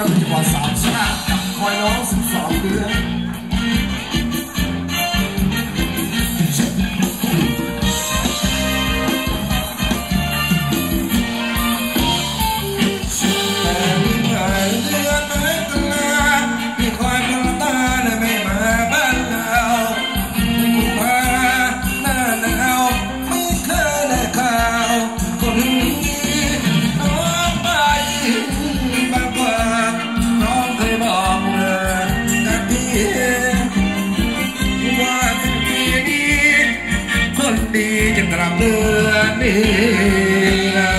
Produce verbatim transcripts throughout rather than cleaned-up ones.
โดยเฉพาะสาวชาติกับคอยน้องสิบสองเดือนเดือนนี้นะ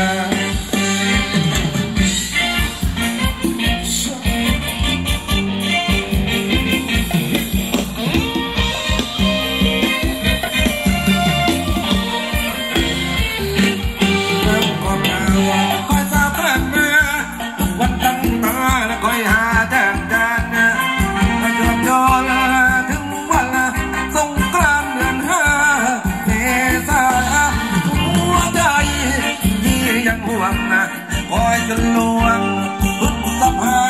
คอยจนลวงพุทธภา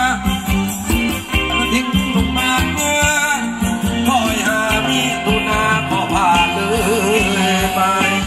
ทิ้งลงมาเมื่อคอยหามิถุนาพอผ่านเลยไป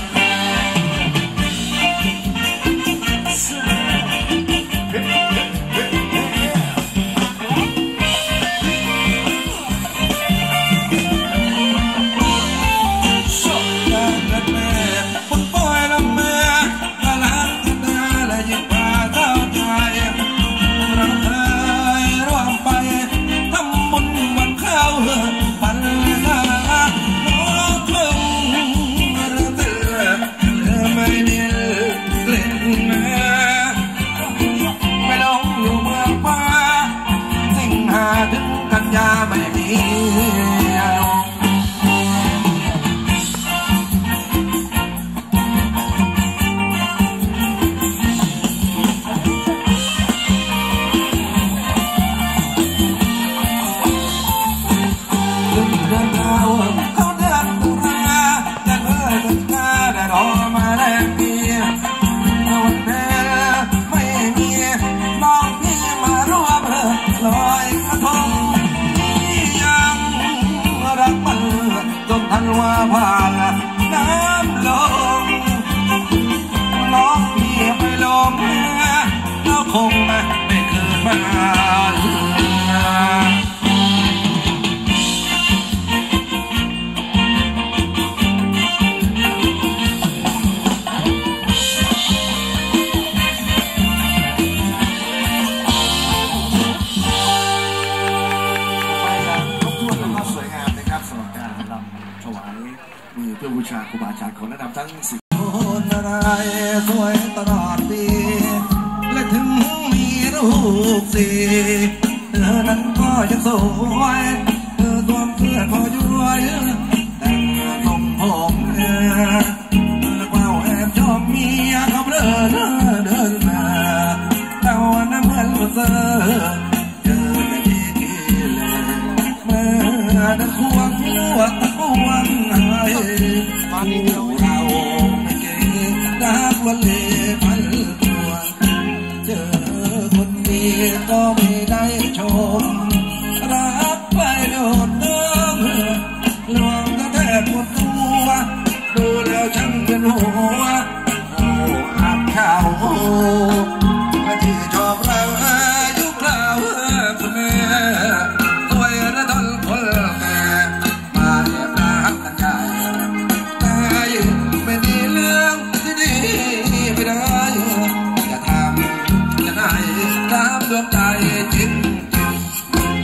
ไม่มีทันว่าผ่านน้ำลงน้องพี่ไปลงแล้วคงไม่เกิดมาเพื่อบูชาครูบาอาจารย์ขอแนะนำทั้งสิบคนอะไรสวยตลอดปีและถึงมีลูกสี่เธอนั้นก็ยังสวยเธอสวมเสื้อคอย้วยแต่งทรงผมแล้วก็แอบชอบเมียเขาเดินเดินมาแต่วันนั้นเหมือนว่าเจอเจอไม่ดีกี่เลยเมื่อเดินควงหัวตะควงมาที่เราไม่เก่งรักวันเล่พันตัวเจอคนดีก็ไม่ได้ชมรักไปโดนเดิมลวงก็แทบหมดตัวดูแล้วฉันเป็นหัวโอ้หักข้าวที่ชอบเรายุคเราคุณแม่ตัวระดมคนแก่มาแอบรักกันใจไม่มีเรื่องที่ดีไม่ได้อย่าทำอย่าได้ตามดวงใจจริงจริง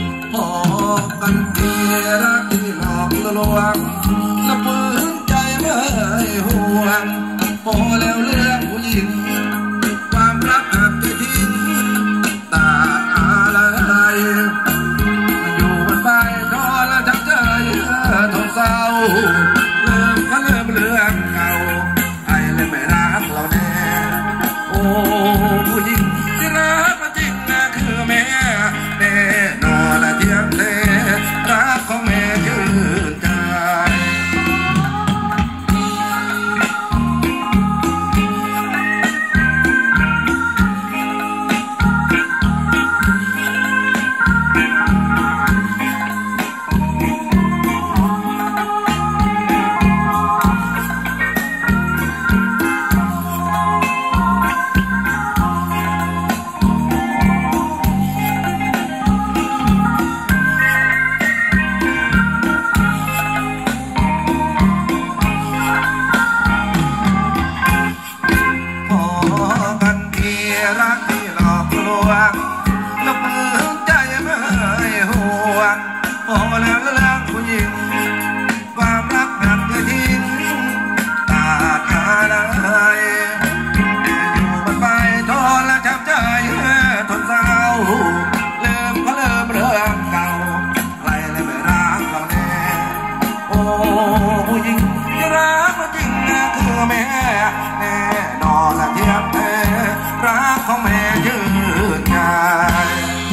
รักที่หลอกลวงลบมือใจไม่ห่วงพอแล้วเลิกผู้หญิงความรักนั้นก็ทิ้งตาดอะไรอยู่มันไปทนและช้ำใจทนเศร้าลืมก็ลืมเรื่องเก่าใครเลยไม่รักเราแน่โอ้ผู้หญิงที่รักเราจริงนะคือแม่แน่นอนและเทียบแท้รักของแม่ยืนยาว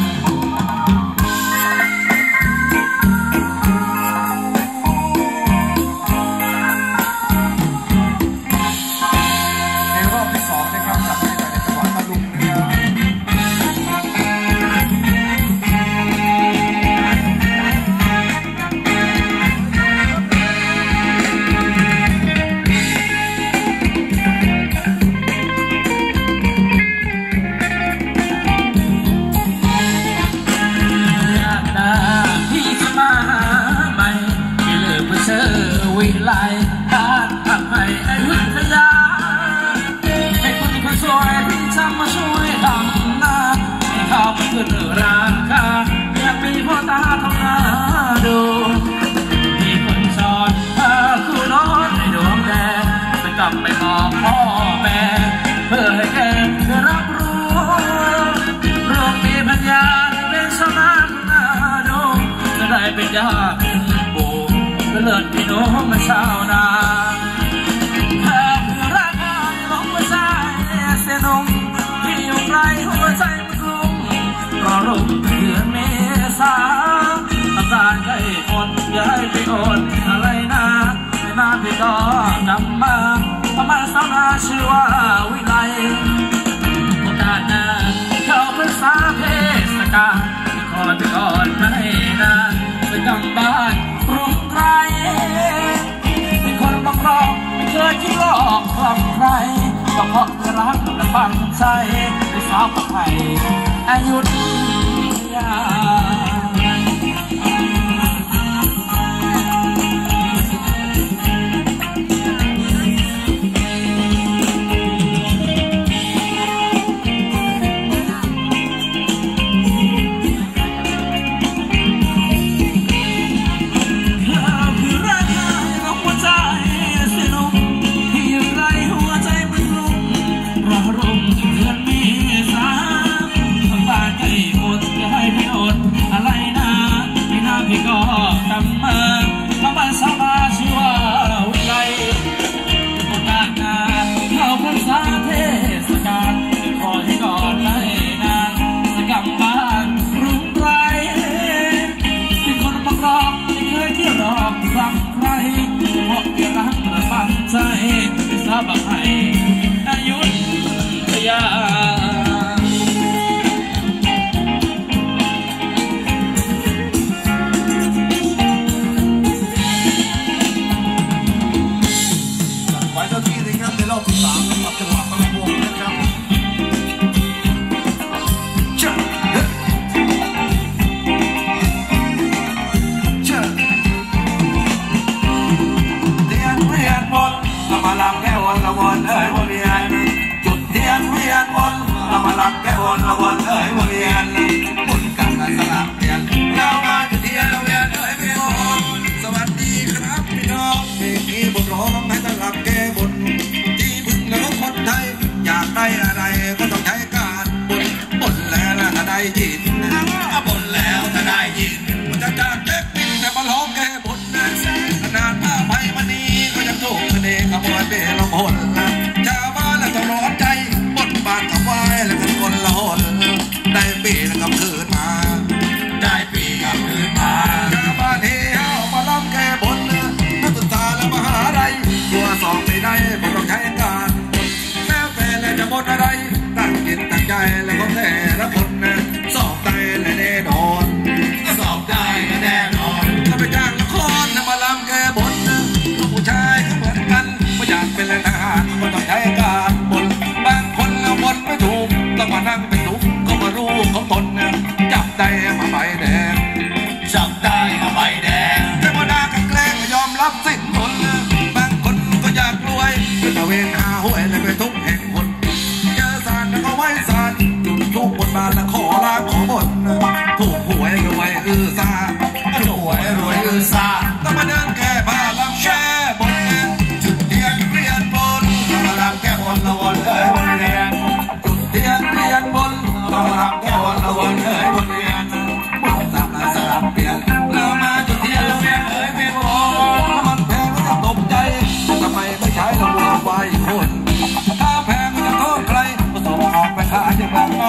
วิไลบ้านทำให้ไอ้วิทยาให้คนคนสวยที่จะมาช่วยทำหน้าให้เขาไปขึ้นราคาอยากมีพ่อตาทำหน้าดูมีคนสอนเธอคู่นอนในดวงแดงไปกลับไปบอกพ่อแม่เพื่อให้แกได้รับรู้เรื่องมีปัญญาเป็นสนาหน้าดูจะได้เป็นญาติเลิศพี่น้องมาชาวนาแค่เพื่อรักกันลงมาใจเสียนงที่อยู่ไกลหัวใจมันกลุ้มรอรุ่งเดือนเมษาทำการใกล้คนอย่าให้ไปอดอะไรนะไม่นานพี่ก็กลับมาประมาณสาวนาชื่อว่าวิไลโอกาสหน้าเข้าพรรษาเทศกาลขอไปก่อนไม่นานไปกำบ้านรุ่งไกลเป็นคนบางรอบไม่เคยคิดหลอกหลอกใครก็เพราะรักและปังใจไปสาวกับใครอายุทยาใจสาบะให้อายุทยาไว้เจ้าที่เลยครับในรอบที่สามนะครับจังหวะบางวงนะครับเจ้าเจ้าเรียนเรียนบนมาลับแก้วละวนเอ้ยวนเวียนจุดเทียนเวียนวนเรามาลับแก้วละวนเอ้ยวนเวียนบุญกันสลับเทียนเรามาจุดเทียนเวียนเอ้ยเวียนสวัสดีครับพี่น้องเพลงนี้บทร้องให้สลับแก้บนที่พึ่งแล้วคนไทยอยากได้อะไรก็ต้องใช้การบุญบุญแล้วถ้าได้ยินบุญแล้วถ้าได้ยินมันจะจากเจ็บปิดแต่มาร้องแก้บนขนาดผ้าใบมันนี้ก็ยังถูกเด็กขโมยไปละหนชาวบ้านแล้วก็ร้อนใจบนบานกับไว้แล้วก็คนละหนได้ปีแล้วก็คืนมาได้ปีกับคืนมาชาวบ้านเที่ยวมาล้อมแก้บนนักศึกษาและมหาลัยตัวสองไม่ได้ไม่ต้องใช้การแล้วแต่แล้วจะบนอะไรตั้งจิตตั้งใจแล้วก็แต่ละคนสอบได้และแน่นอนสอบได้ก็แน่นอนถ้าไปจ้างละครมาล้อมแก้บนผู้ชายก็เหมือนกันไม่อยากเป็นทหารก็ต้องใช้การบนบางคนแล้วบนไม่ถูกต้องมานั่งเป็นทุกข์ก็มารู้ของตน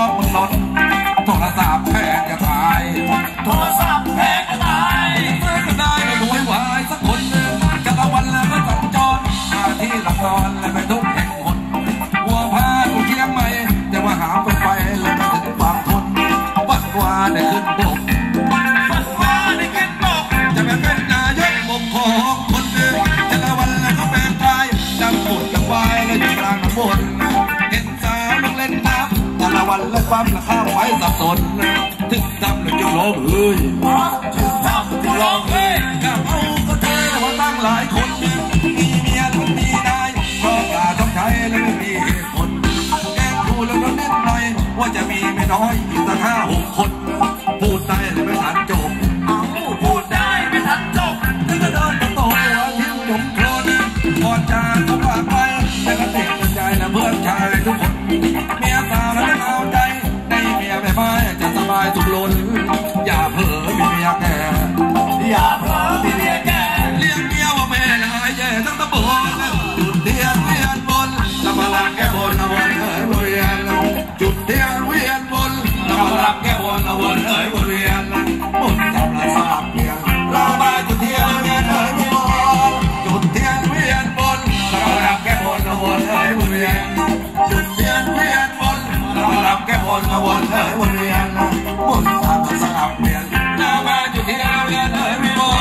อกมันหล่นโทรศัพท์แพงจะตายโทรศัพท์แพงจะตายเมื่อก็ได้ไม่รวยวายสักคนหนึ่งจะตะวันแล้วก็สัญจรมาที่หลับนอนและไปทุกแห่งหนวัวพากูเชียงใหม่จะมาหาคนไปแล้วมาถึงฝั่งทนวัดวาได้ขึ้นบกวัดวาได้ขึ้นบกจะไปเป็นนายกบกของคนหนึ่งจะตะวันแล้วก็แปลงกายดังบุญดังวายแล้วอยู่กลางน้ำวนเห็นสาวลงเล่นน้ำแต่ละวันและความละข้าวไว้สับสนถึงทำแล้วจึงร้องเฮ้ยถึงทำจึงร้องเฮ้ยกับเอาก็เธอว่าตั้งหลายคนมีเมียแล้วมีนายเพราะกล้าต้องใช้แล้วไม่มีเหตุผลแกล้งพูดแล้วนิดหน่อยว่าจะมีไม่น้อยอีกตั้งห้าหกคนพูดได้เลยไม่ทันจบเอาพูดได้ไม่ทันจบถึงจะเดินต่อตัวทิ้งจมโคลนก่อนจากก็ว่าไปแต่ก็ติดใจและเพื่อนชายทุกคนเมียสาวแล้วไม่เอาใจในเมียไม่ไม่จะสบายสุขล้นอย่าเผลอมีเมียแก่อย่าเผลอมีเมียแก่เลี้ยงเมียว่าแม่นายแย่ทั้งตะบนจุดเทียนเวียนบนละมาลังแก้บนละวนเอ๋ยเวียนจุดเทียนเวียนบนละมาลังแก้บนละวนเอ๋ยเวียนบนทำลายสาบเพียงละมาจุดเทียนเวียนเอ๋ยบนจุดเทียนเวียนบนละมาลังแก้บนละวนเอ๋ยเวียนจุดเทียนเวียนบนละมาลังแก้บนละวนเอ๋ยเวียนบนทำลายสาบเพียงละมาจุดเทียนเวียนเอ๋ยบน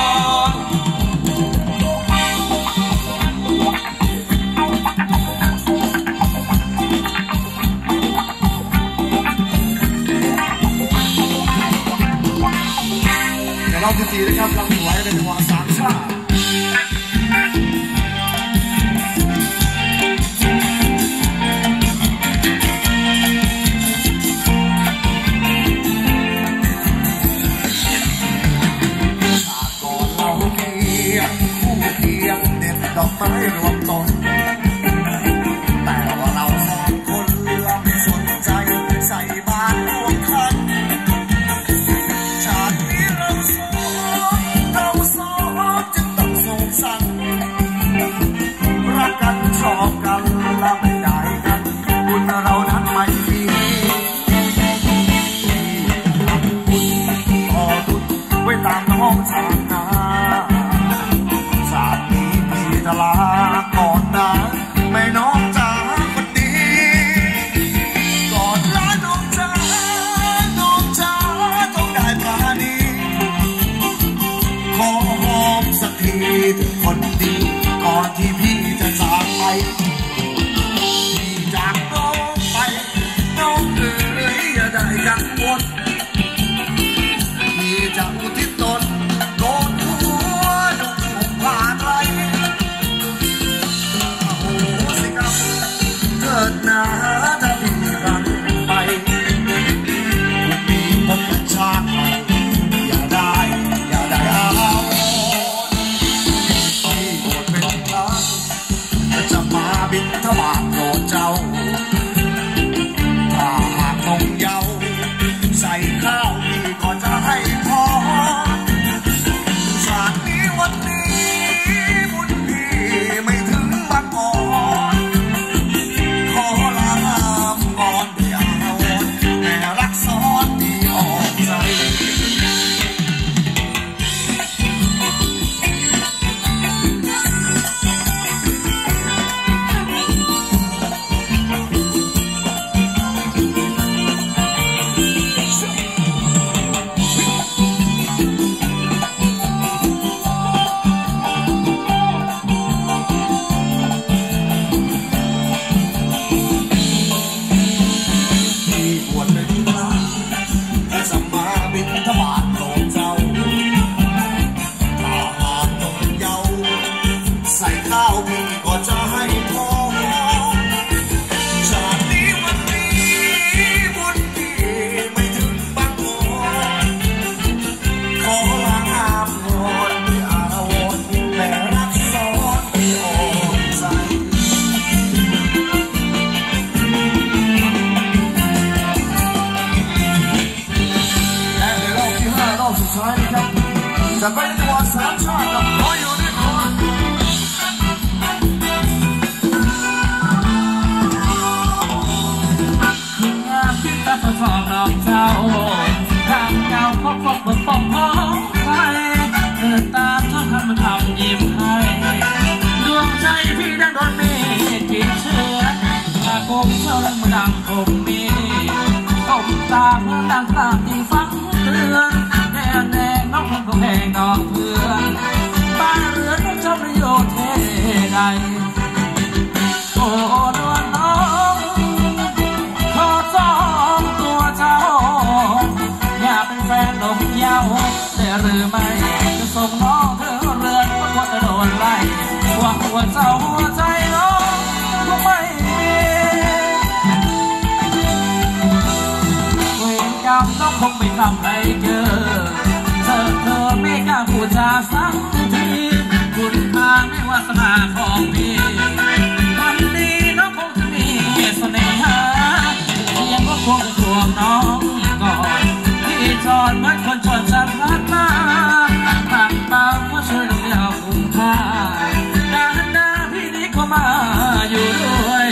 รอบที่สี่นะครับเราถือไว้เป็นจังหวะสามชาก่อนเราเคียงคู่เคียงเด็ดดอกไม้รวมต้นแต่ว่าเราสองคนไม่สนใจใส่บาตรร่วมกันชาตินี้เราสองเราสองจึงต้องสงสารรักกันชอบกันและไม่ได้กันบุญเรานั้นไม่มีขอทุนไว้ตามน้องชาตินาชาตินี้พี่จะลาก่อนนะไม่น้องจ๋าคนดีก่อนลาน้องจ๋าน้องจ๋าต้องได้ปราณีขอหอมสักทีถึงคนดีก่อนที่พี่จะจากไปพี่จากน้องไปน้องเอ๋ยอย่าได้กังวลพี่จะอุทิศตนโกนหัวดุจผมผ่านไรโอ้โหสิครับเกิดหนาถ้าพี่รักไปพี่พบชาติใหม่อย่าได้อย่าได้เอาพี่บวชเป็นพระจะมาบิณฑบาตโปรดเจ้าถ้าหากนงเยาใส่ข้าวพี่ก็จะให้พอชาตินี้วันนี้บุญพี่ไม่ถึงบังอ่อนขอลามก่อนอย่าวนแต่รักซ้อนพี่ออกใจจะไปจังหวัดสามชาติกับขออยู่ด้วยกันคืองานที่แต่ประชอบน้องเจ้าข้างเก่าพบพบเบิกปองห้องใครเดินตามท่องคำมันทำยิ้มให้ดวงใจพี่ดังโดนเมฆจิตเชื้อตาคมเท่านั้นมันดังคมมีก้มตาเมื่อดังตามที่ฟังเตือนแน่แน่น้องคนก็แพงดอกเพื่อนบ้านเรือนน้องเจ้าประโยชน์เท่ใดโอ้นวลน้องขอจองตัวเจ้าอยากเป็นแฟนหนุ่มยาวแต่หรือไม่จะส่งน้องเธอเรือนเพราะว่าจะโดนไล่หวังหัวเจ้าหัวใจน้องก็ไม่มีเวรกรรมน้องคงไม่ทำให้เจอเธอเธอไม่กล้าพูดจาสักทีคุณค่าไม่วาสนาของพี่วันนี้น้องคงจะมีเสน่หายังก็คงจะทวงน้องก่อนที่จอดเหมือนคนจอดฉันรักมาต่างตาว่าช่วยดูแลคุ้มค่าด้านหน้าพี่นี้เข้ามาอยู่ด้วย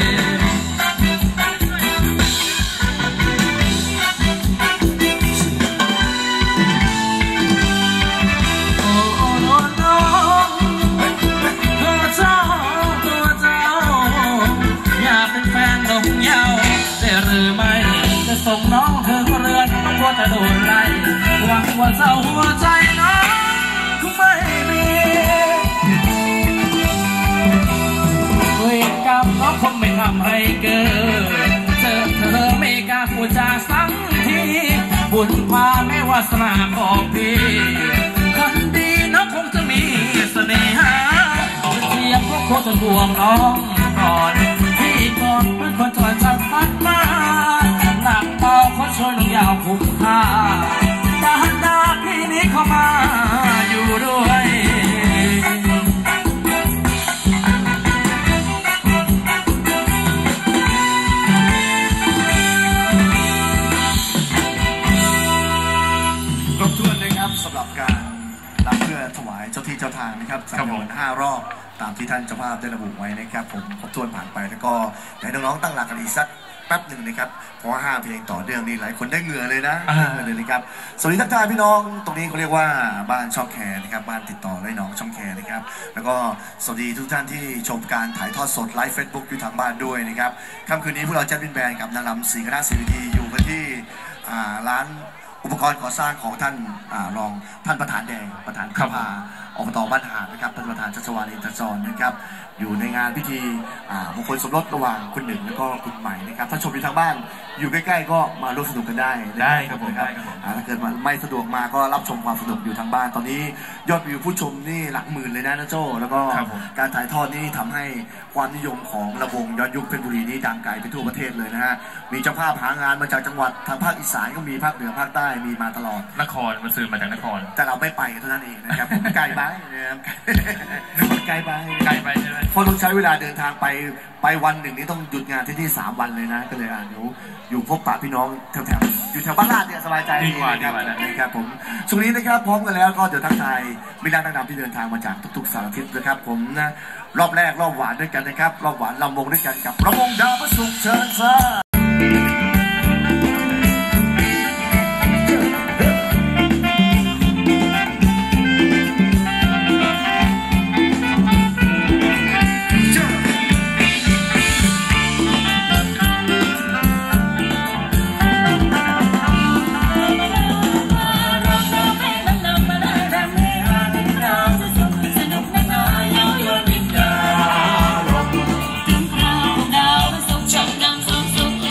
ส่งน้องเธอเรือนต้องกลัวจะโดนไล่หวังว่าเจ้าหัวใจน้องคงไม่มีเวรกรรมน้องคงไม่ทำให้เกิดเจอเธอไม่กล้าพูดจาสักทีบุญพาไม่วาสนาของพี่คนดีน้องคงจะมีเสน่หาเทียบพวกคนจะห่วงน้องก่อนพี่ก่อนเมื่อคนจอดฉันพัดมาหนักเบาคนช่วยน้องยาวคุ้มค่าด้านหน้าพี่นี้เข้ามาอยู่ด้วยครบถ้วนนะครับสำหรับการรำเพื่อถวายเจ้าที่เจ้าทางนะครับจำนวนห้ารอบตามที่ท่านเจ้าภาพได้ระบุไว้นะครับผมครบถ้วนผ่านไปแล้วก็ให้น้องๆตั้งหลักกันอีกสักแป๊บหนึ่งนะครับเพราะว่าห้าเพลงต่อเนื่องนี่หลายคนได้เหงื่อเลยนะได้เหงื่อเลยนะครับสวัสดีทักทายพี่น้องตรงนี้เขาเรียกว่าบ้านช่องแคร์นะครับบ้านติดต่อได้น้องช่องแคร์นะครับแล้วก็สวัสดีทุกท่านที่ชมการถ่ายทอดสดไลฟ์เฟซบุ๊กอยู่ทางบ้านด้วยนะครับค่ำคืนนี้พวกเราแจ๊ดบินแบนกับนางรำสีคณะสีวิธีอยู่กันที่ร้านอุปกรณ์ก่อสร้างของท่านรองท่านประธานแดงประธานสภาอบต.บ้านหาดนะครับท่านประธานชัชวาลอินทจรนะครับอยู่ในงานพิธีมงคลสมรสระหว่างคุณหนึ่งแล้วก็คุณใหม่นะครับถ้าชมอยู่ทางบ้านอยู่ใกล้ๆก็มาร่วมสนุกกันได้ได้ครับผมครับถ้าเกิดไม่สะดวกมาก็รับชมความสนุกอยู่ทางบ้านตอนนี้ยอดวิวผู้ชมนี่หลักหมื่นเลยนะนะโจ้แล้วก็การถ่ายทอดนี่ทำให้ความนิยมของระวงย้อนยุคเพชรบุรีนี่ดังไกลไปทั่วประเทศเลยนะฮะมีเจ้าภาพหางานมาจากจังหวัดทางภาคอีสานก็มีภาคเหนือภาคใต้มีมาตลอดนครมันซื้อมาจากนครแต่เราไม่ไปเท่านั้นเองนะครับไกลไปนะครับไกลไปไกลไปใช่ไหมเพราะต้องใช้เวลาเดินทางไปไปวันหนึ่งนี้ต้องหยุดงานที่นี่สามวันเลยนะก็เลยอ่ะเดี๋ยวอยู่พบปะพี่น้องแถวๆอยู่แถวบ้านลาดเนี่ยสบายใจดีกว่าดีกว่านะครับผมช่วงนี้นะครับพร้อมกันแล้วก็เดี๋ยวทักทายมิตรนักดำที่เดินทางมาจากทุกๆสารทิศนะครับผมนะรอบแรกรอบหวานด้วยกันนะครับรอบหวานลำวงด้วยกันกับระวงดาวพระศุกร์เชิญซ่าดาวพระศุกร์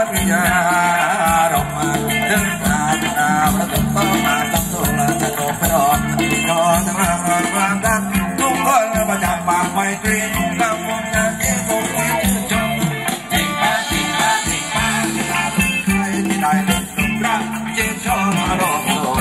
ริยาดอกมาเดินตาตาประตูต้นมาตั้งตัวละจะโดนไปรอดรอทั้งรางรางรางกันทุกคนมาจากปากไฟตรีกำมองงานที่คงไม่ชื่นชมจริงป้าจริงป้าจริงป้าใครที่ได้เล่นลมรักจริงชอบมารอบโซน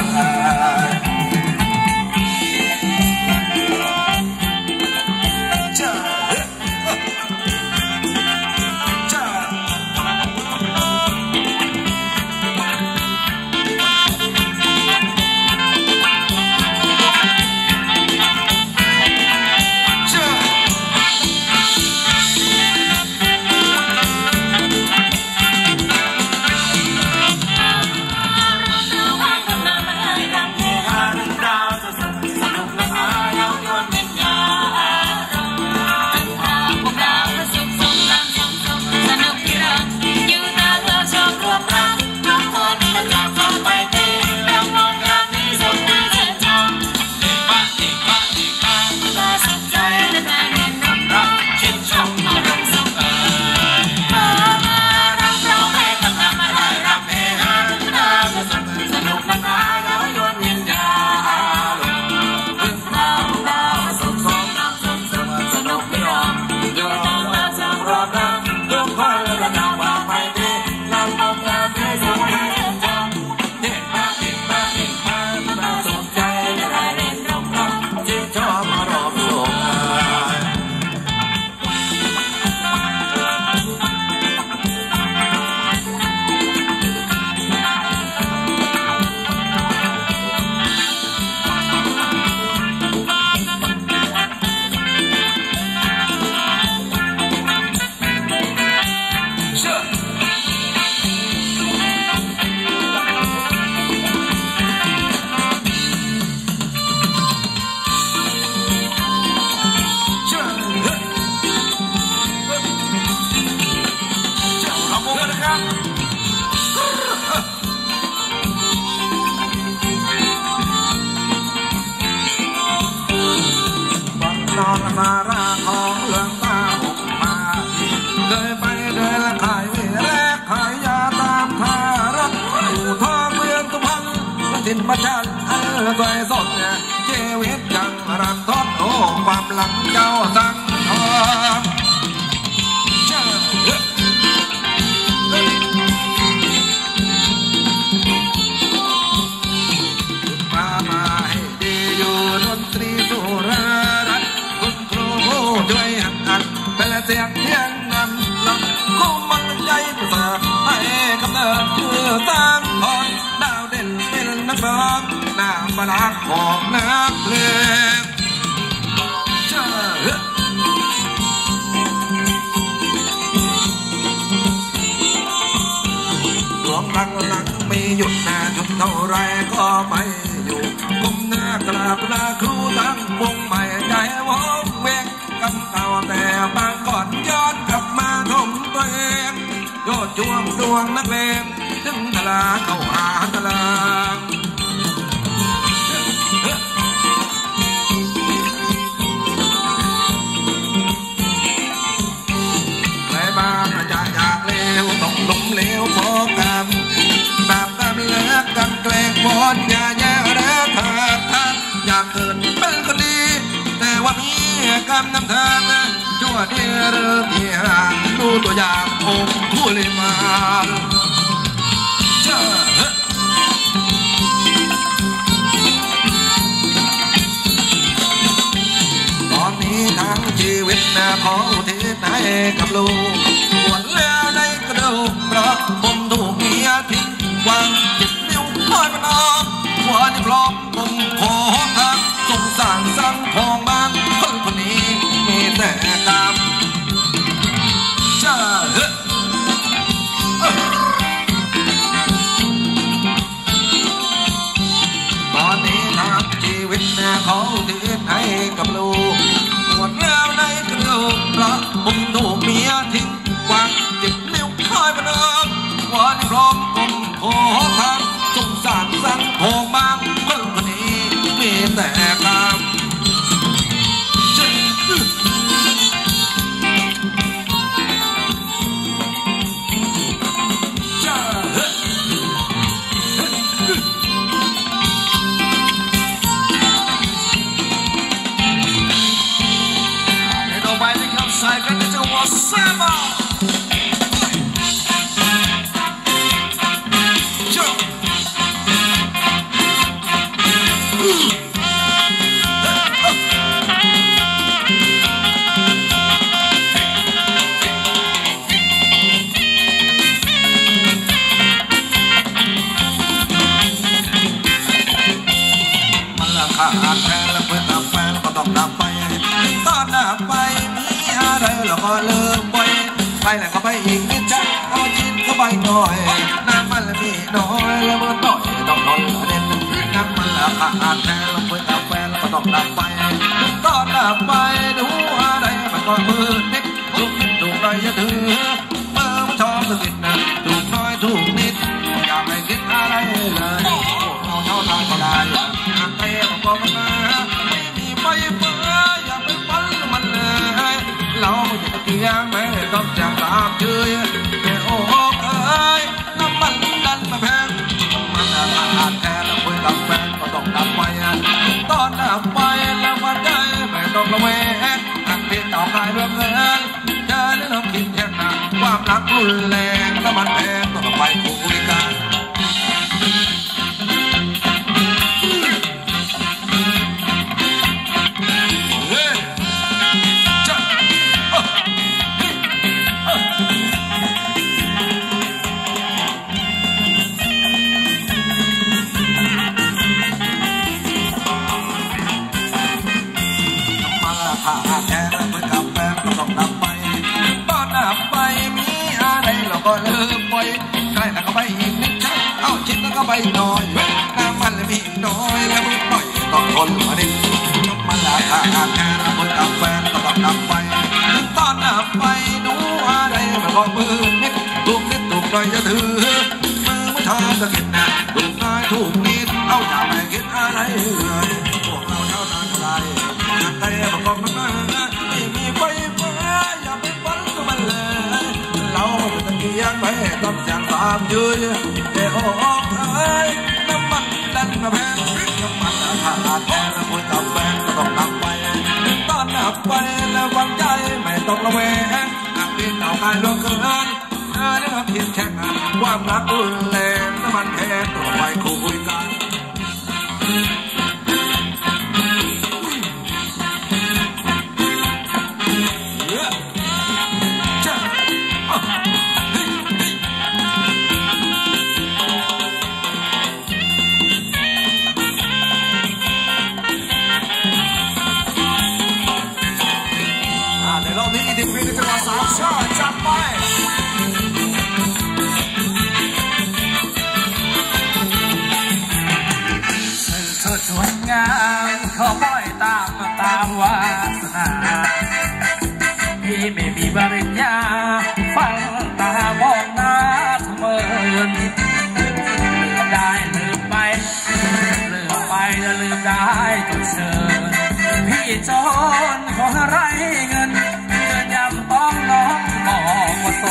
นอนมาร่างของเหลืองตาหกมาเคยไปเดินขายเวรแรกขายยาตามทารักอยู่ทองเมืองสุพรรณถิ่นประชันเออสวยสดชีวิตจังรันทดโอ้ความหลังเจ้าสังทองมามาให้ดีอยู่ดนตรีสุราด้วยหันอันเป็นเสียงเทียนนั้นลำคู่มันใจประเสริฐให้กำเนิดชื่อตั้งทอนดาวเด่นเป็นนักร้องหน้าบลาดของนักเพลงเจ้าดวงรักหลังไม่หยุดหน้าจุดเท่าไรก็ไม่อยู่ก้มหน้ากราบลาครูตั้งวงใหม่ใจวงเวงกำเก่าแต่บางก่อนย้อนกลับมาทมตัวเองโยดจวงดวงนักเลงถึงตลาเข้าหาตลาดใครบ้างอยากอยากเลวต้องหลงเลวพอกันแบบกันเลิกกันเกรงบอลอย่าแย่แล้วขาดทางอยากเกิดเป็นคนดีแต่ว่ามีกำนำทางชั่วที่เริ่มเที่ยงดูตัวอย่างองค์ผู้ลิมาเจ้าตอนนี้ทั้งชีวิตนะขออุทิศให้กับลูกปวดแล้วในกระดูกเพราะผมถูกเมียทิ้งวางจิตนิ้วคอยมันออกหัวนี่พร้อมผมขอทางสงสารสังทองบ้างคนคนนี้มีแต่กรรมเจ้าตอนนี้ทางชีวิตนะเขาถือให้กับลูกปวดแล้วในกระดูกเพราะผมถูกเมียทิ้งวางจิตนิ้วคอยมันออกหัวนี่พร้อมผมขอทางสงสารสังทองบ้างคนคนนี้มีแต่กรรมรแหละก็ไปอีกนิดจ้าเอาชิ้นก็ไปหน่อยน้ำมันละมีน้อยแล้วมันต่อยต้องนอนเด่นน้ำมันละขาดแน่แล้วเพื่อนกาแฟแล้วก็ต้องดับไปตอนดับไปดูอะไรมันก็มือนิดถูกนิดถูกไรจะถือเมื่อมันชอบสกิดนะถูกน้อยถูกนิดอยากไม่คิดอะไรเลยเอาเท่าทางก็ได้หากใครมันก็มันมาไม่มีไฟฟ้าอย่าไปฟันมันเลยเราไม่จะตะเกียงไม่ต้องแจกตามเชยแต่โอ้เอ้ยน้ำมันดันมาแพงมันอาจแทนแล้วคุยกับแฟนก็ต้องดับไปตอนดับไปแล้ววันใจไม่ต้องระแวงอันเป็นต่อการเรื่องเงินเจอเรื่องคิดแค่หนักความรักรุนแรงแล้วมันแพงต้องไปคุยกันขาดแค่เพื่อนกับแฟนก็ต้องดับไปตอนดับไปมีอะไรเราก็ลืมไปใกล้แล้วก็ไปอีกนิดชักเอาชิ้นแล้วก็ไปหน่อยน้ำมันเลยมีน้อยแล้วมึงปล่อยต้องทนมาดิน้ำมันละขาดแค่เพื่อนกับแฟนก็ต้องดับไปตอนดับไปดูอะไรมันก็มือนิดถูกนิดถูกหน่อยจะถือมือไม่ทอจะกินนะถูกน้อยถูกนิดเอาอย่าไปคิดอะไรเลยพวกเราเท่านั้นไรใจมันก็มันมาไม่มีไฟฟ้าอย่าไปฟันกับมันเลยเราไม่ตะเกียงไปต้องแจกตามเยอะแต่โอ้เอ้ยน้ำมันดันมาแพงน้ำมันขาดแพงแล้วคนกับแฟนก็ต้องดับไปตอนดับไปแล้ววางใจไม่ต้องระแวงหากเป็นเต่าการล่วงเกินเธอได้รับคิดแค่งานความรักรุนแรงน้ำมันแพงต้องไปคุยกันดิบเป็นจังหวะสามชาติจับไปสื่อเธอชวนงานขอปล่อยตามตามวาสนาพี่ไม่มีปริญญาฟังตามองหน้าเสมอลืมได้ลืมไปลืมไปแล้วลืมได้จนเชิญพี่จนขอไรเงินต้องน้องบอกว่าโต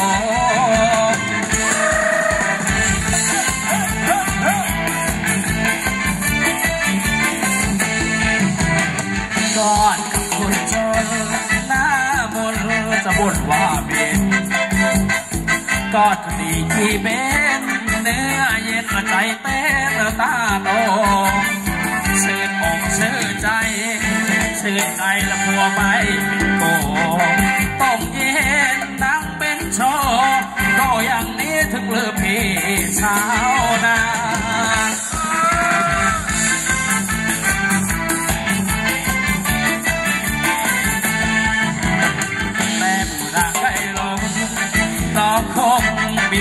ก่อนกับคนจนหน้ามนจะบ่นว่าเป็นก็จะดีที่เป็นเนื้อเย็นใจเต้นตาโตชื่นอกชื่นใจชื่นใจและพัวไม่เป็นโกต้องเย็นนั่งเป็นโชว์ก็อย่างนี้ถึงเลือพี่สาว